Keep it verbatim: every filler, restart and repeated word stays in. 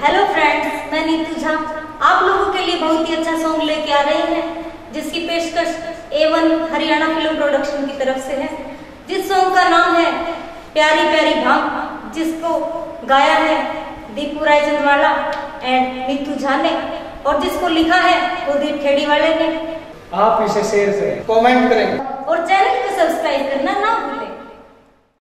Hello friends, मैं नीतू झा आप लोगों के लिए बहुत ही अच्छा सॉन्ग लेके आ रही हैं, जिसकी पेशकश A one Haryana film production की तरफ से है। जिस सॉन्ग का नाम है प्यारी प्यारी भांग, जिसको गाया है दीपू रायचंद्रवाला एंड नीतू झा ने, और जिसको लिखा है कुलदीप खेड़ीवाले ने। आप इसे शेयर करें, कमेंट करें और चैनल को सब्सक्राइब करना ना भूलें।